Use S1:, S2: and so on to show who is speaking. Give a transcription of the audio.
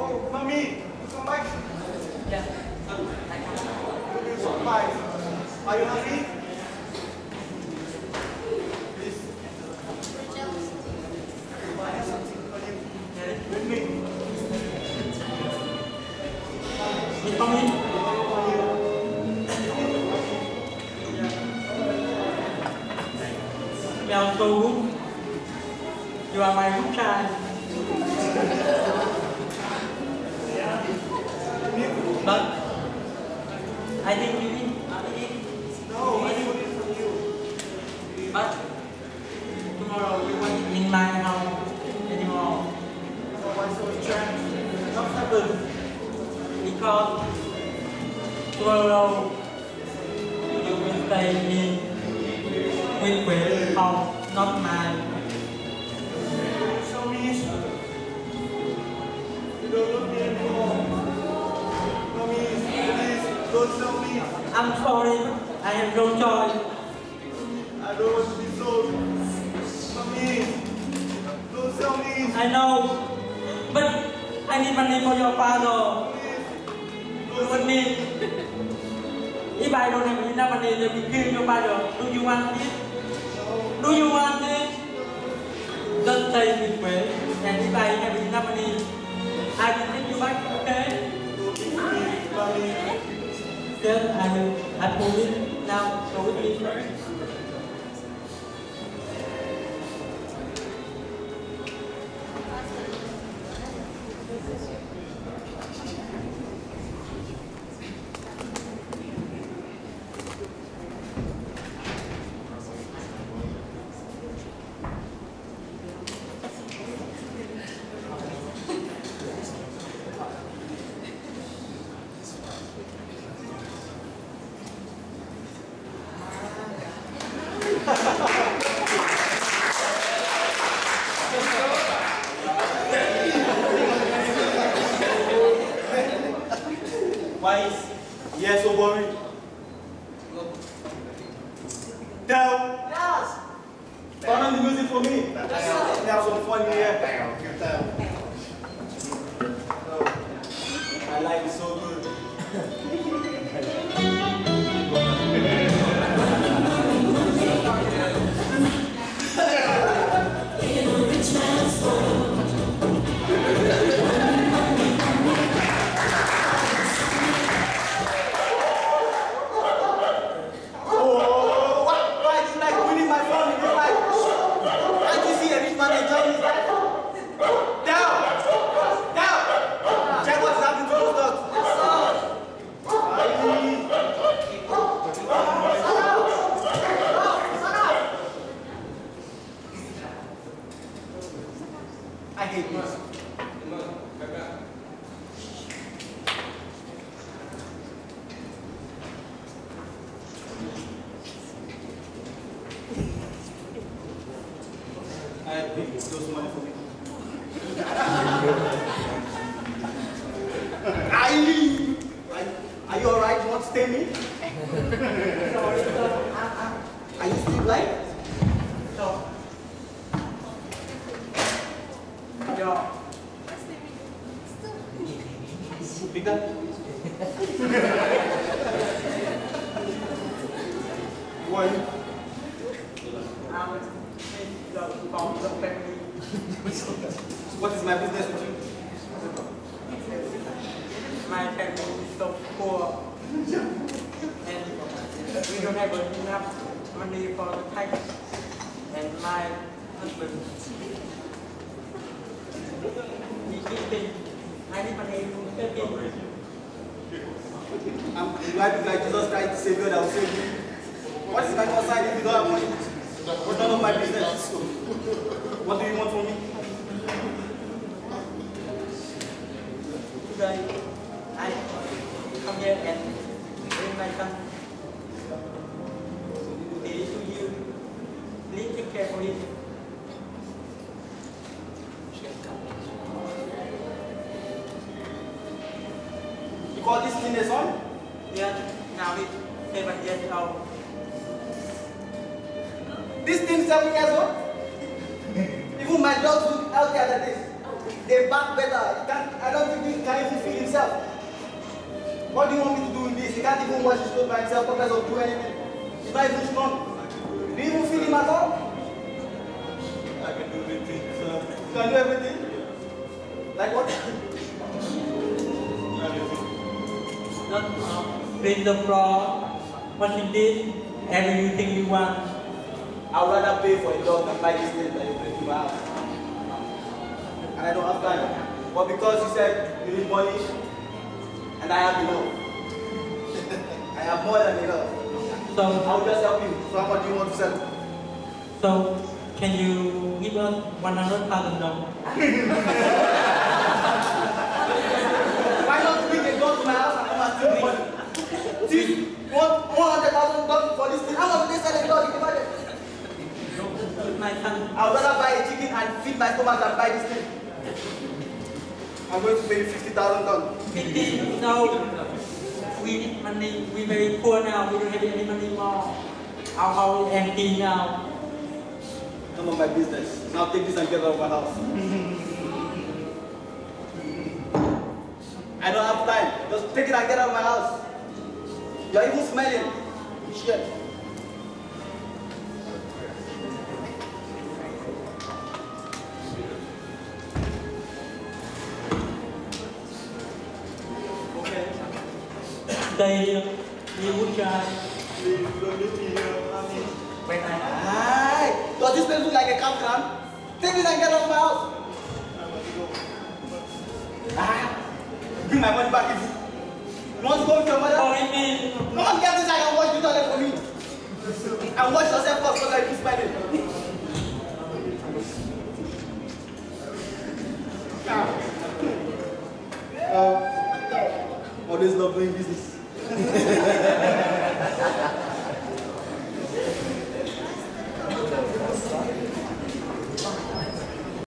S1: Oh, mommy, you come back?
S2: Yeah.
S1: You're surprised. Are you happy? Please. I have something for you. With me.
S2: You come in. Mèo tú. You are my good child. But I think you need.
S1: No, I need it from you.
S2: But tomorrow you won't in my house anymore.
S1: So why so strange? What happened?
S2: Because tomorrow you will stay in with Wig Cup, not mine.
S1: Show me. You don't love me anymore. Mommy, please, don't show me.
S2: I'm sorry, I have no choice.
S1: I don't want to be sold. Mommy, don't sell me.
S2: I know, but I need money for your father. You want me? If I don't have enough money, they will kill your father. Do you want it? Do you want it? Just stay with me, and if I have enough money, I will take you back, okay?
S1: Mommy.
S2: Then I pull it now, go with me.
S1: Why? Yes, so boring. Tell.
S3: Yes.
S1: Turn on the music for me.
S3: Yes, sir.
S1: Have some fun here. I like it so good. I hate this. I have big those money for me. Are you alright? You want to stay me? Sorry, are you still blind?
S2: So, yo,
S1: Pick that. Who are you?
S2: I'm the family.
S1: What is my business with you?
S2: My family is so poor, and we don't have enough money for the tax. And my husband, he's eating. I need money to take him.
S1: I'm glad you guys Jesus Christ, the Savior that will save you. What is my concern if you don't have money? It's none of my business. What do you want from me?
S2: Today, I come here and bring my son. He is to you. Please take care of him.
S1: You call this thing a son?
S2: Yes, now he's 7 years old.
S1: This thing 7 years old? Even my dogs look healthier than this. a back better. I don't think he can even feed himself. What do you want me to do with this? He can't even wash his clothes by himself, because of do anything. He's not even strong. Do you even feed him at all?
S3: I can do everything, sir.
S1: You can do everything? Like what?
S2: Not clean the floor, washing this, everything you want.
S1: I would rather pay for a dog than buy this thing that you bring to my house. And I don't have time. But because you said you need money, and I have enough. I have more than enough.
S2: So
S1: I will just help you. So how much do you want to sell?
S2: So can you give us $100,000?
S1: Why not bring a dog to my house and come and steal money? See, you want $100,000 for this thing? How much do they sell a dog in the market?
S2: My son.
S1: I would rather buy a chicken and feed my stomach than buy this thing. I'm going to pay you $50,000.
S2: 50? No. We need money. We're very poor now. We don't have any money more. Our house is empty now.
S1: None of my business. Now take this and get out of my house. I don't have time. Just take it and get out of my house. You're even smelling. Shit.
S2: Đây đi bút trai. Bên này.
S1: Hi. Does this place look like a campground? Take it and get out of my house. Bring my money back if you want to go with your mother.
S2: Sorry, me.
S1: Come on, get inside and wash the toilet for me. And wash yourself first because I keep smiling. Always love doing business.